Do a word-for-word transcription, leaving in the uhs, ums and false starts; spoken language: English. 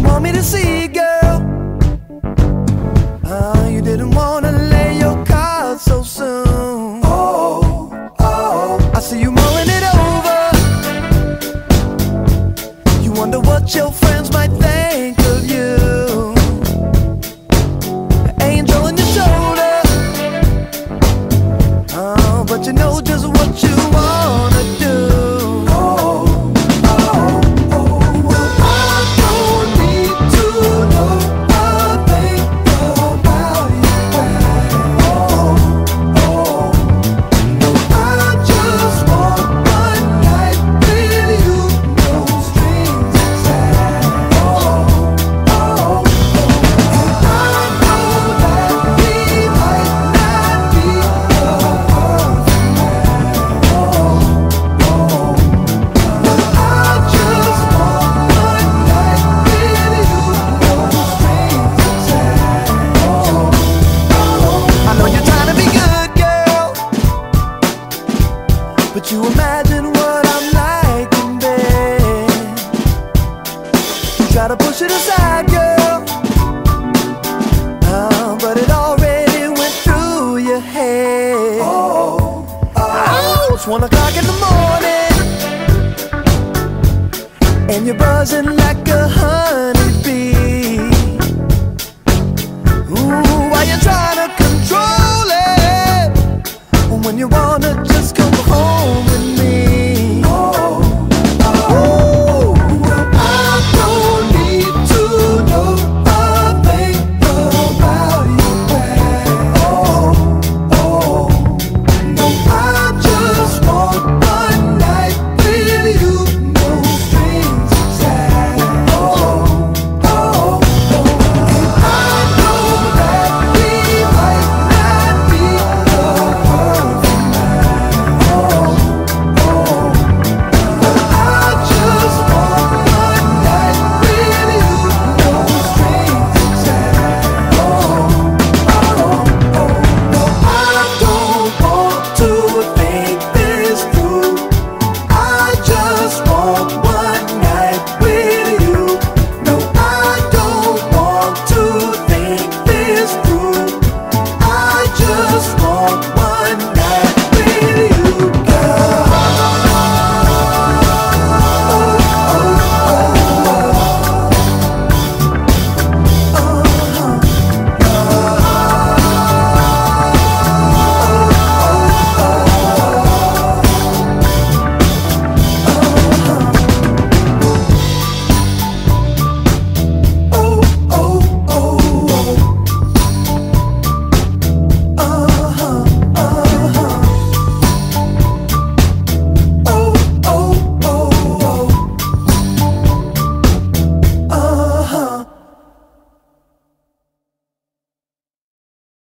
want me to see, girl? Uh, you didn't wanna lay your cards so soon. Oh, oh, I see you mulling it over. You wonder what your friends might think of you. Angel on your shoulder. Oh, but you know just what you wanna do. But you imagine what I'm like in bed. You try to push it aside, girl. Oh, but it already went through your head. Oh, oh, it's one o'clock in the morning, and you're buzzing